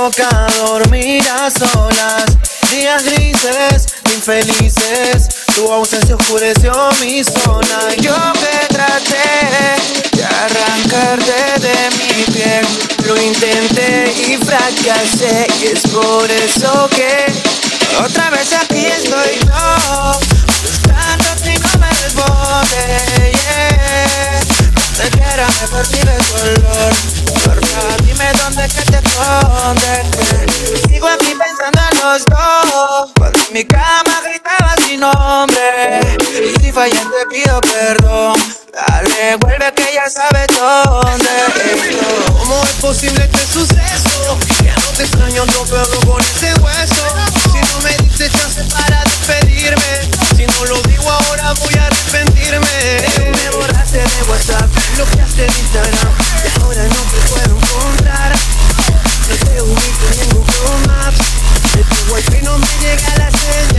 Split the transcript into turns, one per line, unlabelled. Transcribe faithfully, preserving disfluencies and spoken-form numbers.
toca dormir a solas. Días grises, infelices, tu ausencia oscureció mi zona. Yo que traté de arrancarte de mi piel, lo intenté y fracasé, y es por eso que otra vez aquí estoy yo, buscando si no me responde, yeah. Te quiero, me percibe tu olor, porfa, dime dónde que te escondes. Sigo aquí pensando en los dos, cuando en mi cama gritaba sin nombre. Y si fallé te pido perdón, dale, vuelve que ya sabes dónde estoy. ¿Cómo es posible este suceso? Ya no te extraño, no puedo con ese hueso. Si no me diste chance para despedirme, si no lo digo ahora voy a arrepentirme. Me borraste de WhatsApp, bloqueaste de Instagram, y ahora no te puedo encontrar. No te ubico ni en Google Maps, de tu wifi no me llega la señal.